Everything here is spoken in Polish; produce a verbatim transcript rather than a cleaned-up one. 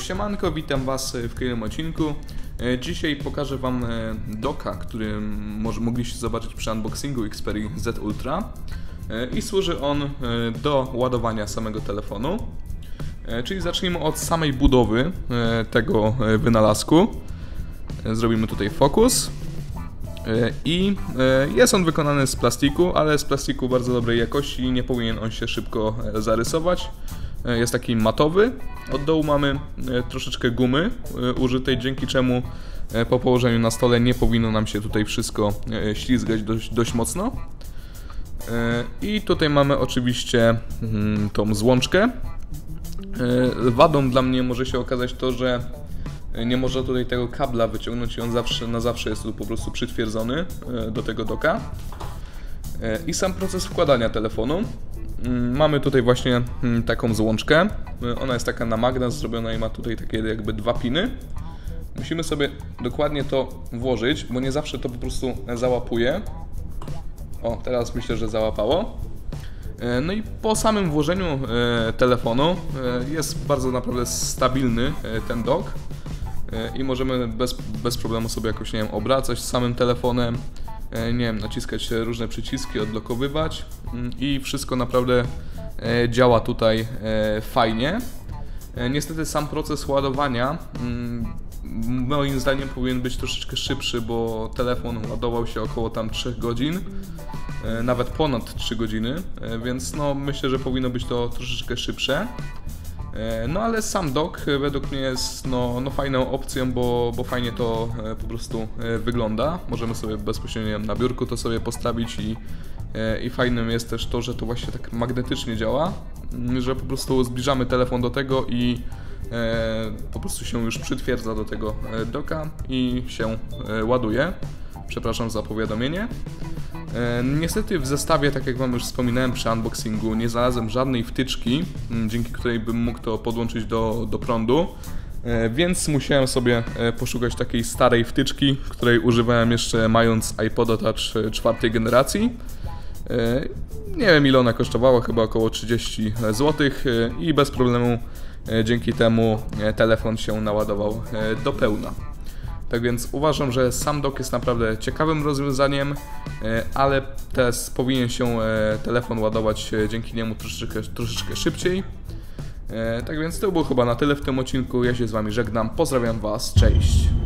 Siemanko, witam Was w kolejnym odcinku. Dzisiaj pokażę Wam docka, który może mogliście zobaczyć przy unboxingu Xperia Z Ultra i służy on do ładowania samego telefonu. Czyli zacznijmy od samej budowy tego wynalazku. Zrobimy tutaj fokus. I jest on wykonany z plastiku, ale z plastiku bardzo dobrej jakości, nie powinien on się szybko zarysować. Jest taki matowy. Od dołu mamy troszeczkę gumy użytej, dzięki czemu po położeniu na stole nie powinno nam się tutaj wszystko ślizgać dość, dość mocno. I tutaj mamy oczywiście tą złączkę. Wadą dla mnie może się okazać to, że nie można tutaj tego kabla wyciągnąć i on zawsze, na zawsze jest tu po prostu przytwierdzony do tego docka. I sam proces wkładania telefonu. Mamy tutaj właśnie taką złączkę. Ona jest taka na magnes zrobiona i ma tutaj takie jakby dwa piny. Musimy sobie dokładnie to włożyć, bo nie zawsze to po prostu załapuje. O, teraz myślę, że załapało. No i po samym włożeniu telefonu jest bardzo naprawdę stabilny ten dock i możemy bez, bez problemu sobie jakoś, nie wiem, obracać samym telefonem, nie wiem, naciskać różne przyciski, odblokowywać i wszystko naprawdę działa tutaj fajnie. Niestety sam proces ładowania moim zdaniem powinien być troszeczkę szybszy, bo telefon ładował się około tam trzech godzin, nawet ponad trzy godziny, więc no myślę, że powinno być to troszeczkę szybsze. No ale sam dock według mnie jest no, no fajną opcją, bo, bo fajnie to po prostu wygląda. Możemy sobie bezpośrednio na biurku to sobie postawić i, i fajnym jest też to, że to właśnie tak magnetycznie działa, że po prostu zbliżamy telefon do tego i e, po prostu się już przytwierdza do tego docka i się ładuje. Przepraszam za powiadomienie. E, niestety w zestawie, tak jak Wam już wspominałem przy unboxingu, nie znalazłem żadnej wtyczki, dzięki której bym mógł to podłączyć do, do prądu, e, więc musiałem sobie poszukać takiej starej wtyczki, której używałem jeszcze mając iPoda Touch czwartej generacji. E, nie wiem, ile ona kosztowała, chyba około trzydzieści złotych e, i bez problemu e, dzięki temu telefon się naładował e, do pełna. Tak więc uważam, że sam dock jest naprawdę ciekawym rozwiązaniem, ale też powinien się telefon ładować dzięki niemu troszeczkę, troszeczkę szybciej. Tak więc to było chyba na tyle w tym odcinku. Ja się z Wami żegnam. Pozdrawiam Was. Cześć!